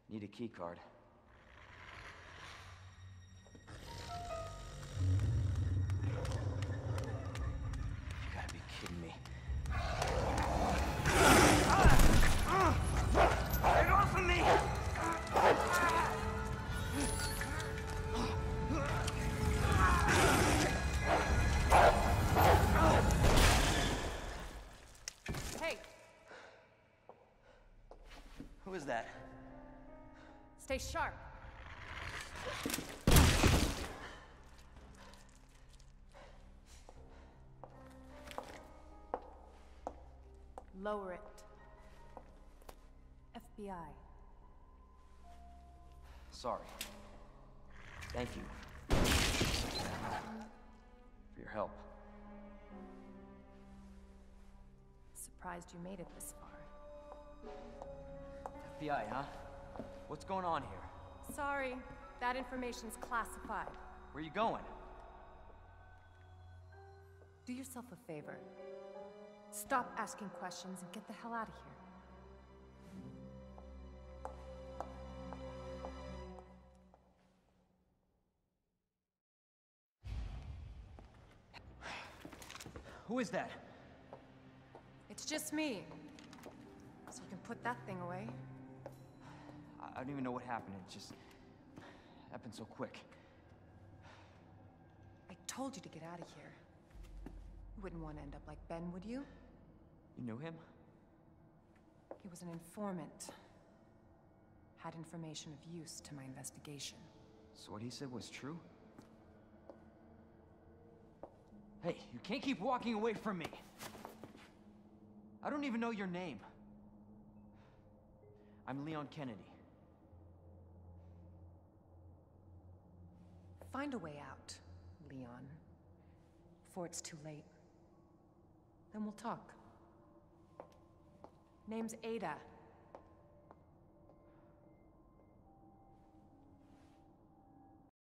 Need a key card. You gotta be kidding me. Get off of me! Hey! Who is that? Stay sharp. Lower it. FBI. Sorry. Thank you. For your help. Surprised you made it this far. FBI, huh? What's going on here? Sorry, that information's classified. Where you going? Do yourself a favor. Stop asking questions and get the hell out of here. Who is that? It's just me. So you can put that thing away. I don't even know what happened. It just happened so quick. I told you to get out of here. You wouldn't want to end up like Ben, would you? You knew him? He was an informant. Had information of use to my investigation. So what he said was true? Hey, you can't keep walking away from me. I don't even know your name. I'm Leon Kennedy. Find a way out, Leon. Before it's too late. Then we'll talk. Name's Ada.